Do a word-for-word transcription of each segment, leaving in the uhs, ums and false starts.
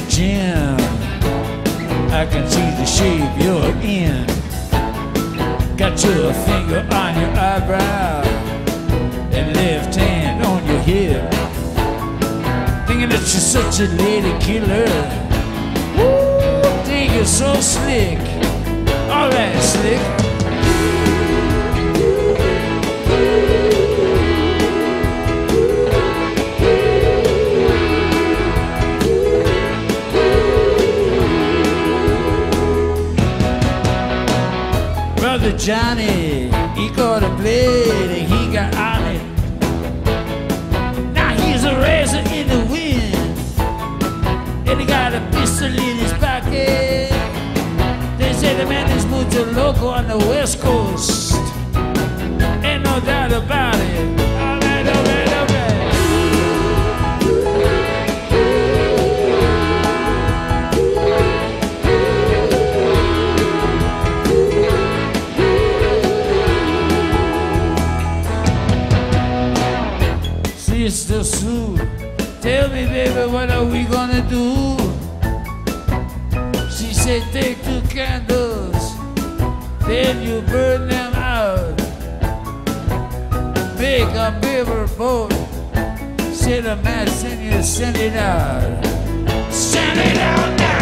gym. I can see the shape you're in. Got your finger on your eyebrow and left hand on your hip. Thinking that you're such a lady killer. Woo, think you're so slick. All that slick. Brother Johnny, he got a blade and he got on it. Now he's a razor in the wind, and he got a pistol in his pocket. They say the man is mucho loco on the West Coast. Ain't no doubt about it. All right, all right, all right. Sister Sue, tell me, baby, what are we gonna do? She said, take two candles, then you burn them out. Make a river boat, set a match and you send it out. Send it out now!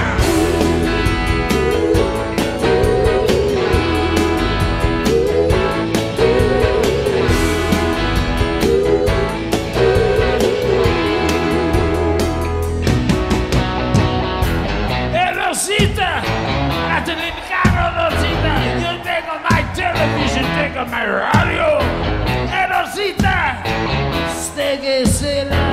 Rosita, hasta el carro, Rosita. Yo tengo my television, tengo my radio. Hey, Rosita, usted que se la